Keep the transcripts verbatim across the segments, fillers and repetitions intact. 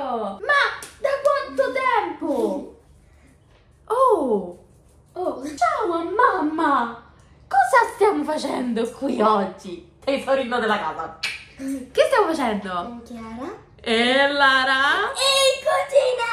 Ma da quanto tempo? Oh! Oh, ciao mamma! Cosa stiamo facendo qui oggi? Tesorino della casa. Che stiamo facendo? Chiara E Lara? e cucina!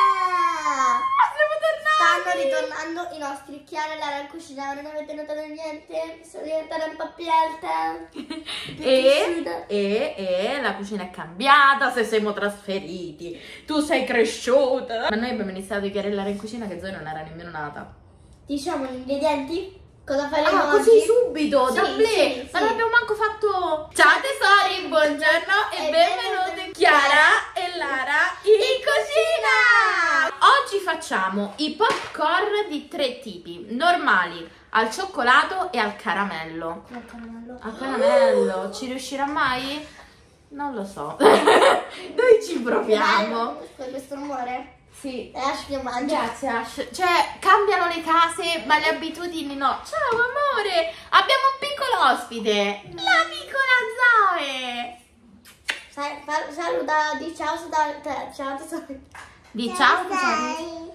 Siamo tornati! Stanno ritornando i nostri Chiara e Lara in cucina. Non avete notato niente? Sono diventata un po' più alta. Più E, cresciuta. e, e la cucina è cambiata, se siamo trasferiti. Tu sei cresciuta. Ma noi abbiamo iniziato a Chiara e Lara in cucina che Zoe non era nemmeno nata. Diciamo gli ingredienti? Cosa faremo Ah, oggi? così subito, Sì, da play. sì, Ma sì. non abbiamo manco fatto. Ciao tesori, buongiorno e E benvenuti benvenuti Chiara e Lara in cucina. Oggi facciamo i popcorn di tre tipi, normali, al cioccolato e al caramello. Al caramello. Al caramello, ci riuscirà mai? Non lo so. Noi ci proviamo. Con questo rumore? Sì. E Ash che mangia. Grazie Ash. Cioè, cambiano le case, ma le abitudini no. Ciao amore, abbiamo un piccolo ospite. La piccola Zoe. Sai, fa- saluta, di ciao, saluta, te- ciao tesoro. Di ciao tesoro.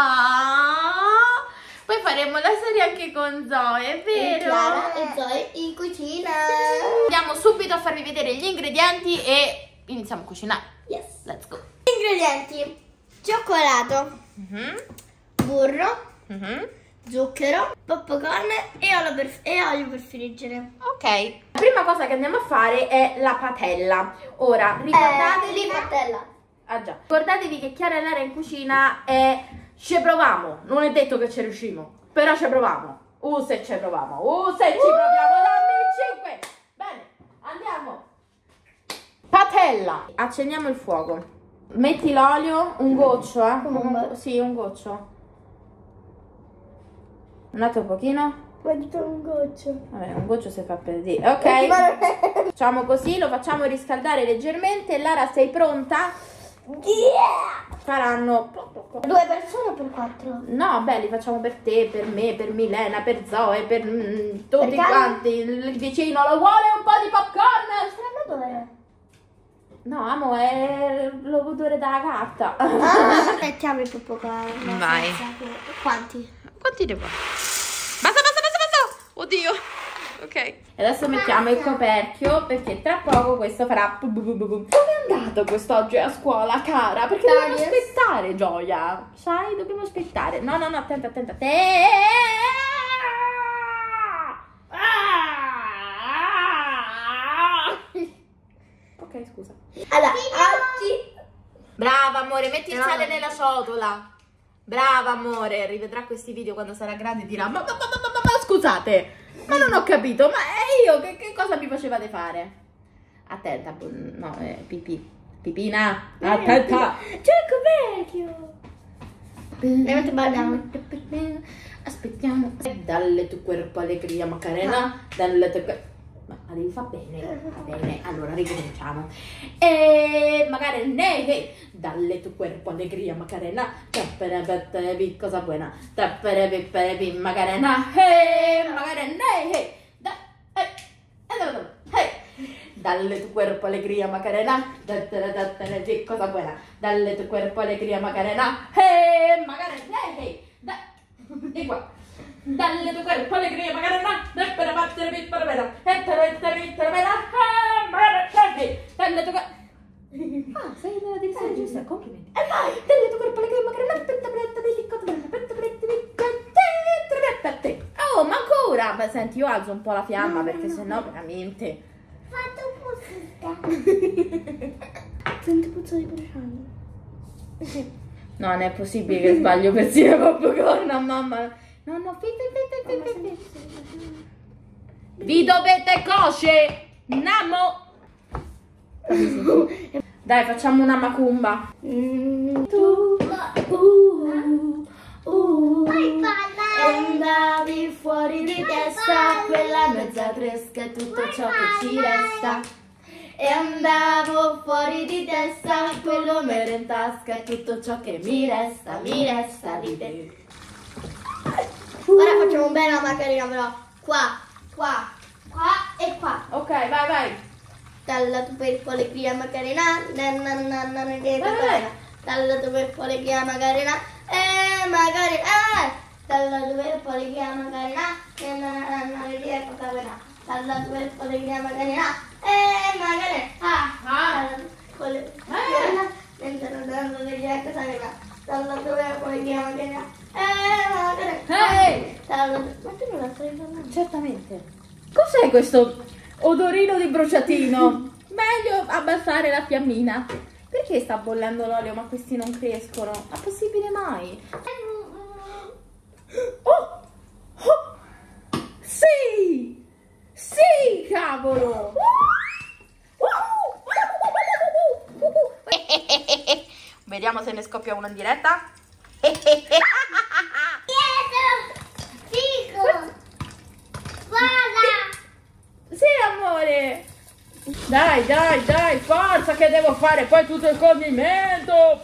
Ah, poi faremo la serie anche con Zoe, è vero? Chiara e Zoe in cucina. Andiamo subito a farvi vedere gli ingredienti e iniziamo a cucinare. Yes. Let's go. Ingredienti: cioccolato, Mhm, burro, mhm. zucchero, popcorn e olio per, e olio per friggere. Ok, la prima cosa che andiamo a fare è la patella. Ora, ricordatevi... Eh, patella. Ah già. Ricordatevi che Chiara e Lara in cucina è... Ci proviamo, non è detto che ci riusciamo, però ci proviamo. Uh, se ci proviamo, uh, se ci proviamo, dammi cinque. Bene, andiamo. Patella. Accendiamo il fuoco. Metti l'olio, un goccio, eh. Un, sì, un goccio. Un altro pochino. Quanto un goccio. Vabbè, un goccio si fa per dire. Ok. Facciamo così, lo facciamo riscaldare leggermente. Lara, sei pronta? Yeah! Faranno... Due persone o per quattro? No, beh, li facciamo per te, per me, per Milena, per Zoe, per mm, tutti Per quanti. Il vicino lo vuole un po' di popcorn? Dove? No, amo, è l'odore della carta. Ah, mettiamo il popcorn. Vai. senza- Quanti? Quanti ne vuoi? Basta, basta, basta, basta! Oddio! Ok. E adesso mettiamo il coperchio perché tra poco questo farà... bu bu bu bu bu. Come è andato quest'oggi a scuola, cara? Perché Dai, dobbiamo yes. aspettare, Gioia. Sai, dobbiamo aspettare. No, no, no, attenta, attenta. Te... Ok, scusa. Allora, oggi... Brava, amore, metti il No. sale nella ciotola. Brava, amore. Rivedrà questi video quando sarà grande e dirà: Ma, ma, ma, ma, ma, ma scusate, ma non ho capito. Ma eh, io che, che cosa mi facevate fare? Attenta, no, eh, pipì. Pipina, attenta. C'è il coperchio. Mentre balliamo. Aspettiamo. Dalle tu cuerpo allegria Macarena. Dalle tu cuerpo. Ma la devi fare bene. Bene, allora ricominciamo. E magari ne dalle tu cuerpo allegria Macarena. Tappere peppe cosa buona. Tappere peppe Macarena. Hey, magari ne da eh eh dalle tu cuerpo alegría Macarena, dalle dalle cosa buena, dalle tu cuerpo alegría Macarena, hey Macarena, hey, da, di qua, dalle tu cuerpo alegría Macarena, e per battere per per vera, e per per per vera, hey, dalle tu ah, sei nella direzione giusta, complimenti. E vai, dalle tu cuerpo alegría Macarena, aspetta pretta di cosa buena, aspetta pretta di oh, ma ancora, beh senti, io alzo un po' la fiamma perché sennò veramente. Fatto puzza. Senti puzza di bruciando. No, non è possibile che sbaglio persino popcorn, mamma. No, no, fitte, fitte, fitte, fitte. Vi dovete cosce, namo. Dai, facciamo una macumba. Mm, tu, uh, uh, andavi fuori di testa, quella mezza tresca è tutto ciò che ci resta. E andavo fuori di testa, quello mero in tasca è tutto ciò che mi resta, mi resta di te. Ora facciamo bene la macarena però, qua, qua, qua e qua. Ok, vai, vai. dalla tua per pollegria Macarena, nanna che Macarena, dalla tua per pollegria Macarena, eh Macarena, dalla tua per pollegria Macarena, nanna che Macarena, dalla tua per pollegria Macarena, eh Macarena, ah ah, pollegria, nanna che Macarena, dalla tua per pollegria Macarena, eh Macarena, Ehi! dalla ma tu non la stai parlando? Certamente. Cos'è questo odorino di bruciatino? Meglio abbassare la fiammina. Perché sta bollendo l'olio ma questi non crescono? Ma possibile mai? Oh! Oh! Sì! Sì, cavolo! Vediamo se ne scoppia uno in diretta. Sì, amore! Dai, dai, dai, forza che devo fare poi tutto il condimento!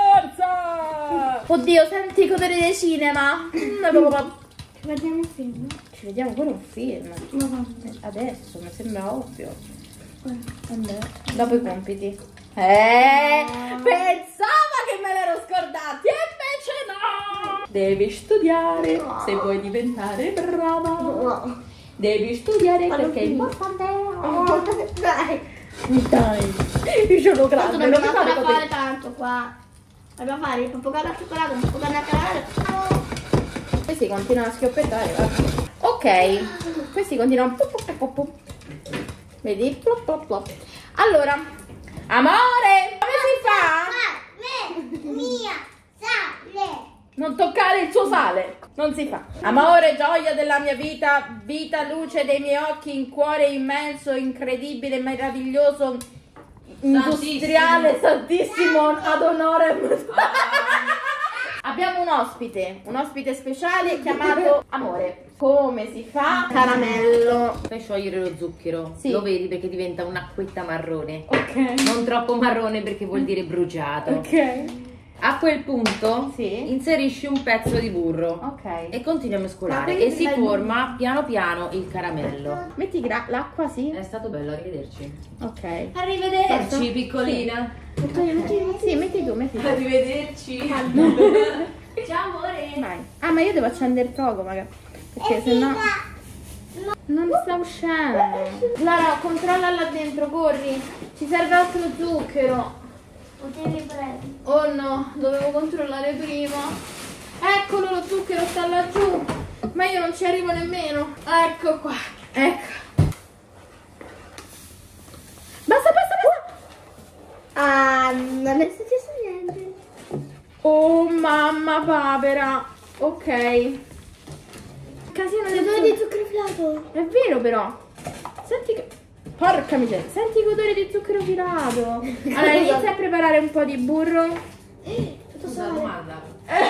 Forza! Oddio, senti il odore del cinema! Mm, Ci vediamo un film? Ci vediamo pure un film. Ma va. Adesso, mi sembra ovvio. Vabbè, dopo i compiti. Eh, pensava che me l'ero scordati e invece no! Devi studiare No. se vuoi diventare brava. No. Devi studiare Ma non perché è finito. importante. Dai. Dai, io sono grande, non mi Dobbiamo fare ancora fare così. tanto qua. Dobbiamo fare il pappagallo al cioccolato, il pappagallo al caramello. Questi continuano a schioppiettare, guarda. Ok, questi continuano. Pop, pop, pop, pop. Vedi? Plop, plop, plop. Allora, amore, come si fa? Mia, sale. Non toccare il suo sale, non si fa. Amore, gioia della mia vita, vita, luce dei miei occhi, in cuore immenso, incredibile, meraviglioso, industriale, santissimo, ad onore. Abbiamo un ospite, un ospite speciale chiamato Amore. Come si fa? Caramello. Fai sciogliere lo zucchero, Sì. lo vedi perché diventa un'acquetta marrone. Ok. Non troppo marrone perché vuol dire bruciato. Ok. A quel punto Sì. inserisci un pezzo di burro Ok. e continui a Ma mescolare quindi e si prima il forma piano piano il caramello. Metti gra- l'acqua, sì? È stato bello, arrivederci. Ok. Arrivederci. Farci piccolina. Sì, metti tu, metti tu. Arrivederci. Ciao amore. Vai. Ah, ma io devo accendere il fuoco, magari. Perché sennò non sta uscendo. Lara, controlla là dentro, corri. Ci serve altro zucchero. Potevi prendere. Oh no, dovevo controllare prima. Eccolo, lo zucchero sta laggiù. Ma io non ci arrivo nemmeno. Ecco qua. Ecco. Basta, basta, basta. Ah, non è successo niente. Oh mamma papera. Ok. Casino del Odore di zucchero. zucchero filato. È vero però. Senti che... Porca miseria. Senti che odore di zucchero filato. Allora inizia a preparare un po' di burro. Tutto Scusa, sale. domanda.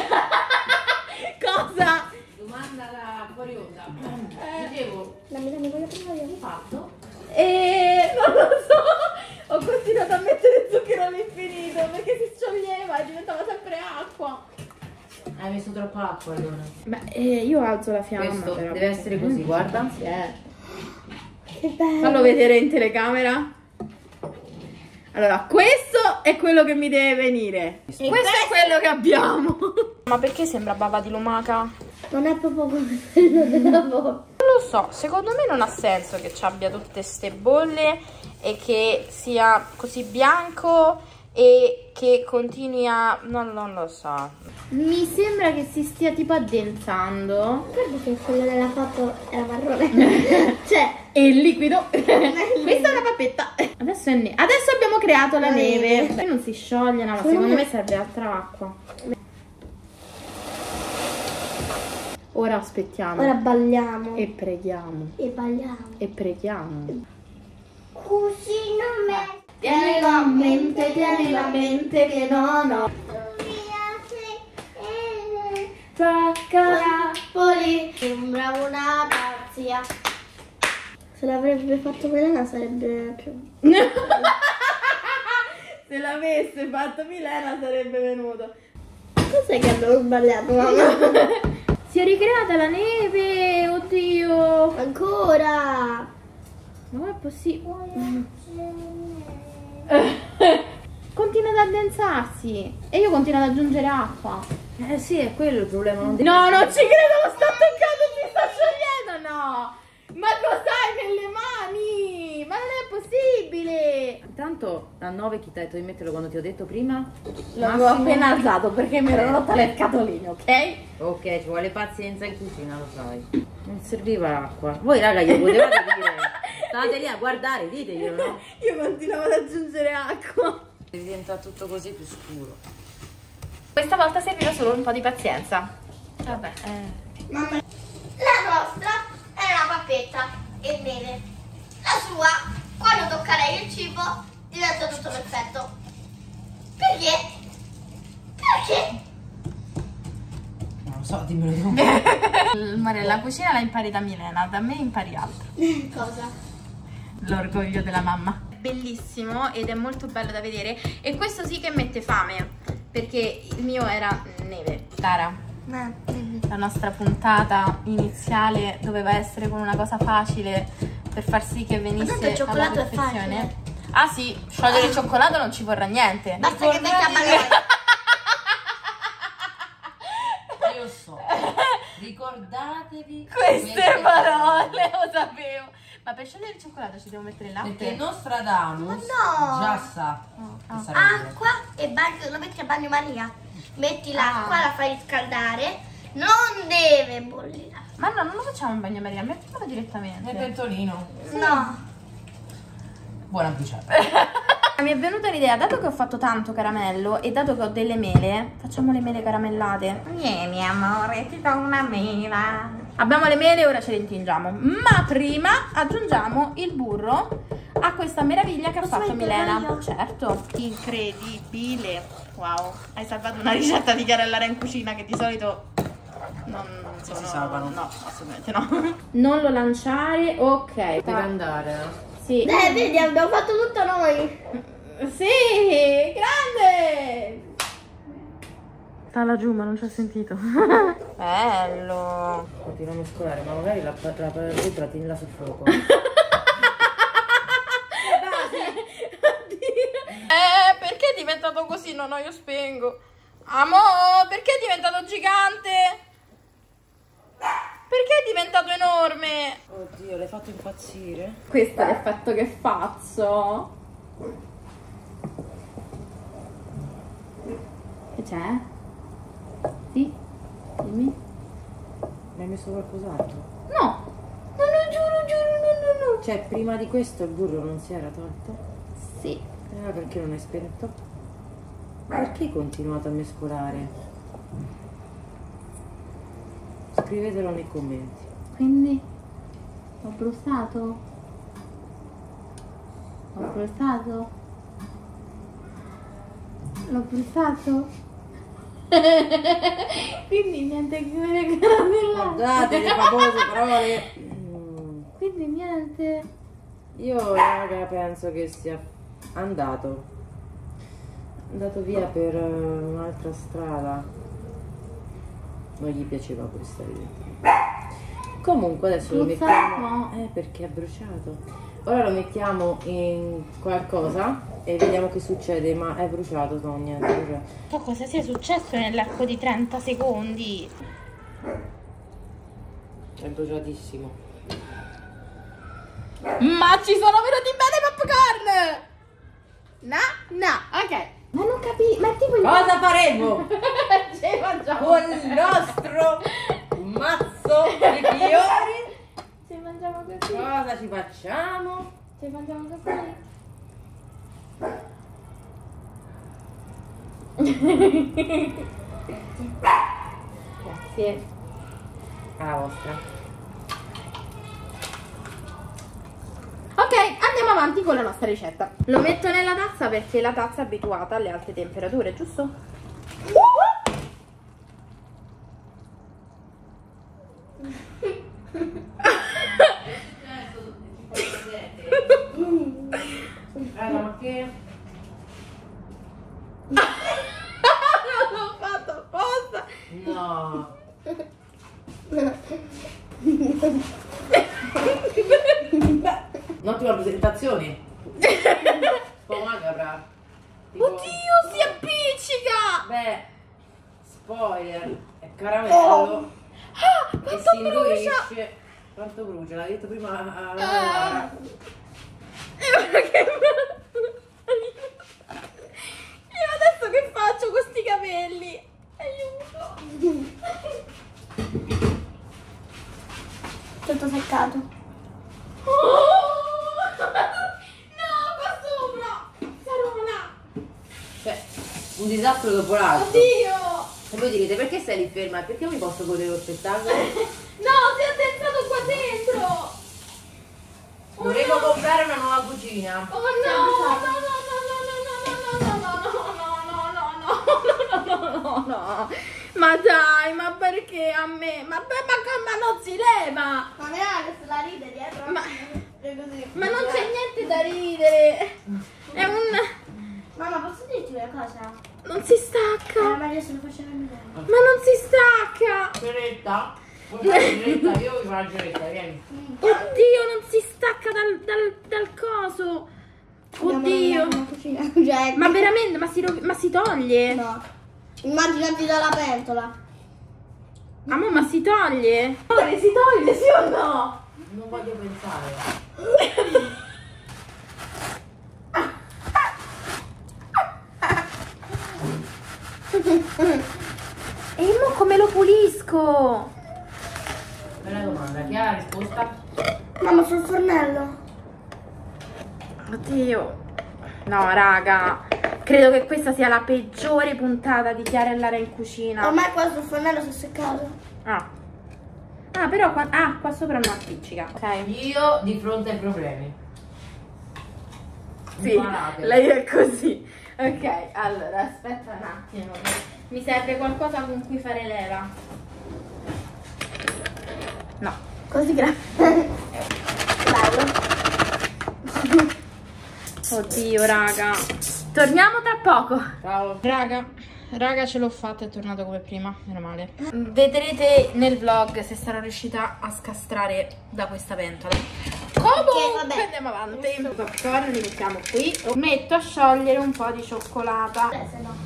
Cosa? Domanda da fuori onda. Dicevo, Dammi, dammi, voglio provare. che hai fatto? E non lo so. Ho continuato a mettere zucchero all'infinito perché si scioglieva e diventava sempre acqua. Hai messo troppa acqua allora. Beh, eh, io alzo la fiamma. Questo però. deve essere così, guarda. Sì, eh. Che bello. Fallo vedere in telecamera. Allora, questo è quello che mi deve venire. Questo, è quello che abbiamo. Ma perché sembra bava di lumaca? Non è proprio come quello della bocca. Non lo so, secondo me non ha senso che ci abbia tutte ste bolle e che sia così bianco e che continui a... non, non lo so. Mi sembra che si stia tipo addensando. Guarda che quello della foto era marrone. Cioè, E il liquido. Questa è una pappetta. Adesso, è ne- Adesso abbiamo creato la La neve. neve. Non si scioglie, no, ma Secondo secondo me- me serve altra acqua. Ora aspettiamo. ora balliamo. E preghiamo. E balliamo. E preghiamo. Così non me. Tienilo a mente, tienilo a mente che non ho. Poli sembra una pazzia. Se l'avrebbe fatto Milena sarebbe più. Se l'avesse fatto Milena sarebbe venuto. Cos'è che abbiamo sbagliato, mamma? Si è ricreata la neve, oddio. Ancora. Ma come è possibile? Continua ad addensarsi e io continuo ad aggiungere acqua. Eh sì, è quello il problema. Non No, non ci credo, lo sto toccando, si sta sciogliendo, no! Ma cos'hai nelle mani? Ma non è possibile! Intanto a nove chi ti ha detto di metterlo quando ti ho detto prima? L'avevo appena alzato perché mi ero rotta le scatoline, ok? Ok, ci vuole pazienza in cucina, lo sai. Non serviva l'acqua. Voi raga glielo potevate dire. State lì a guardare, diteglielo, no? Io continuavo ad aggiungere acqua. Diventa tutto così più scuro. Questa volta servirà solo un po' di pazienza. Vabbè, eh. Mamma, la nostra è una pappetta e neve. La sua, quando tocca lei il cibo, diventa tutto perfetto. Perché? Perché? Non lo so, dimmelo tu. Marella, la cucina la impari da Milena, da me impari altro. Cosa? L'orgoglio della mamma. Bellissimo ed è molto bello da vedere e questo sì che mette fame perché il mio era neve. Cara, la nostra puntata iniziale doveva essere con una cosa facile per far sì che venisse tanto il cioccolato alla è perfezione. facile. Ah sì, sciogliere il cioccolato non ci vorrà niente. Basta che metti a ballare. Io so. Ricordatevi Queste parole, lo sapevo. Ma per sciogliere il cioccolato ci devo mettere il latte? Perché Nostradamus Ma no. già sa Ah. che sarà vero. Acqua e bagno, lo metti a bagno Maria. Metti l'acqua, Ah. la fai riscaldare. Non deve bollire. Ma no, non lo facciamo in bagnomaria, mettiamolo direttamente. Nel pentolino. No. Buona bruciata. Mi è venuta l'idea, dato che ho fatto tanto caramello e dato che ho delle mele, facciamo le mele caramellate. Vieni amore, ti do una mela. Abbiamo le mele e ora ce le intingiamo. Ma prima aggiungiamo il burro a questa meraviglia che ha Posso fatto metterlo Milena. io? Certo. Incredibile. Wow, hai salvato una ricetta di carellare in cucina che di solito non sono... si salvano. No, assolutamente no. Non lo lanciare, ok. Deve andare, no? Sì. Eh, vedi, abbiamo fatto tutto noi. Sì, grande! Sta laggiù, ma non ci ha sentito. Bello. Continua a mescolare, ma magari la, la, la vettura tienila sul fuoco. Eh, perché è diventato così? No, no, io spengo. Amore, perché è diventato gigante? Perché è diventato enorme? Oddio, l'hai fatto impazzire? Questo è l'effetto che faccio. Che c'è? Sì? Dimmi. Mi hai messo qualcos'altro? No! No, no, giuro, giuro, no, no, no. Cioè, prima di questo il burro non si era tolto? Sì. Ah, perché non hai spento? Perché hai continuato a mescolare? Scrivetelo nei commenti. Quindi ho bruciato? Ho bruciato? L'ho bruciato? Quindi niente che caramellate. Guardate le famose parole. Mm, Quindi niente. Io, raga, penso che sia andato. Andato via per eh, un'altra strada. Non gli piaceva questa evidentemente. Comunque adesso lo Bruciato? mettiamo. Eh, perché è bruciato. Ora lo mettiamo in qualcosa e vediamo che succede. Ma è bruciato, Tonya, è bruciato. So cosa sia successo nell'arco di trenta secondi. È bruciatissimo. Ma ci sono venuti bene i popcorn! No, no, ok. Ma non capisco, ma è tipo il... Cosa faremo Ci mangiamo. con il nostro mazzo di fiori? Ci mangiamo così. Cosa ci facciamo? Ci mangiamo così. Grazie. Alla vostra. Ok, andiamo avanti con la nostra ricetta. Lo metto nella tazza perché la tazza è abituata alle alte temperature, giusto? Raga, ma che? Non l'ho fatto apposta. No. Non ti tentazioni. Un po' macabra. Tipo, Oddio, si appiccica! beh, spoiler, è caramello Ah, e quanto si brucia! indurisce. Quanto brucia? L'ha detto prima a- a- Ah. Che- Io adesso che faccio con sti capelli? Aiuto! Tutto seccato. Oh! No, qua sopra! Sarona! Cioè, un disastro dopo l'altro. Oddio! E voi direte perché sei lì ferma? Perché non mi posso godere lo spettacolo? No, si è addentrato qua dentro! Dovremmo comprare una nuova cucina. Oh no! No, no, no, no, no, no, no, no, no, no, no, no, no, no, no! Ma dai, ma perché a me? Ma, ma, ma, ma non si leva! Ma vediamo che se la ride dietro. Ma, È così. ma non c'è niente da ridere! È un... Mamma, posso dirti una cosa? non si Era stacca! meglio se lo facevano vedere. Ma non si stacca! Geretta? Vuoi fare la geretta? Io voglio fare la geretta, vieni. Oddio, non si stacca dal, dal, dal coso! Oddio! Andiamo nella cucina. Cioè, Ma veramente, ma si, rov- ma si toglie? no. Immaginati dalla pentola. Amo, ma si toglie? Amore, si toglie, sì o no? Non voglio pensare. E mo come lo pulisco? Bella domanda, chi ha la risposta? Mamma, sul fornello. Oddio. No, raga. Credo che questa sia la peggiore puntata di Chiara e Lara in cucina. Ormai qua sul fornello si è seccato. Ah. Ah, però qua, ah, qua sopra non appiccica. Ok. Io di fronte ai problemi. Sì, Imparate. lei è così. Ok, allora aspetta un attimo. Mi serve qualcosa con cui fare leva. No. Così grande. Bello. Oddio, raga. Torniamo tra poco. Ciao. Raga, raga, ce l'ho fatta, è tornato come prima, meno male. Vedrete nel vlog se sarò riuscita a scastrare da questa pentola. Comunque, vabbè. andiamo avanti. I popcorn li mettiamo qui. Metto a sciogliere un po' di cioccolata. Eh, se no.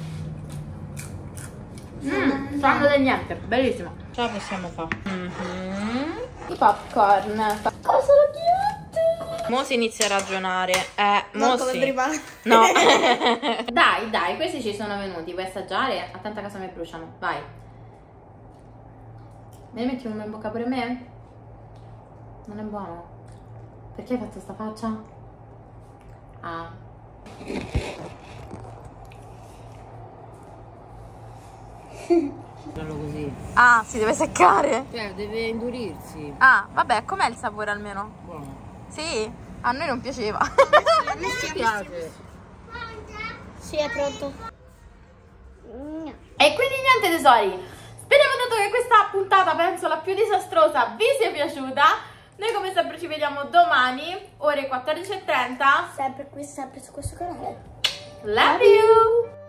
Mmm, sanno del niente, bellissimo. Ce la possiamo fare. Mhm. I popcorn. Cosa lo chiedi? Mo si inizia a ragionare. Eh, mo Non come sì. prima. No. Dai, dai, questi ci sono venuti. Vuoi assaggiare? Attenta cosa mi bruciano. Vai. Me ne metti uno in bocca pure me? Non è buono. Perché hai fatto sta faccia? Ah. Fallo così. Ah, si deve seccare? Cioè, deve indurirsi. Ah, vabbè, com'è il sapore almeno? Buono. Sì? A noi non piaceva. Mi piace. Sì, è pronto. E quindi niente tesori, speriamo tanto che questa puntata, penso la più disastrosa, vi sia piaciuta. Noi come sempre ci vediamo domani, ore quattordici e trenta. Sempre qui, sempre su questo canale. Love you!